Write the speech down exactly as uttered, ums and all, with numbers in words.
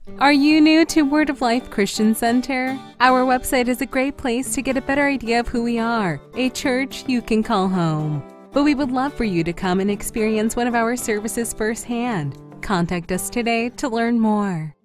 Are you new to Word of Life Christian Center? Our website is a great place to get a better idea of who we are, a church you can call home. But we would love for you to come and experience one of our services firsthand. Contact us today to learn more.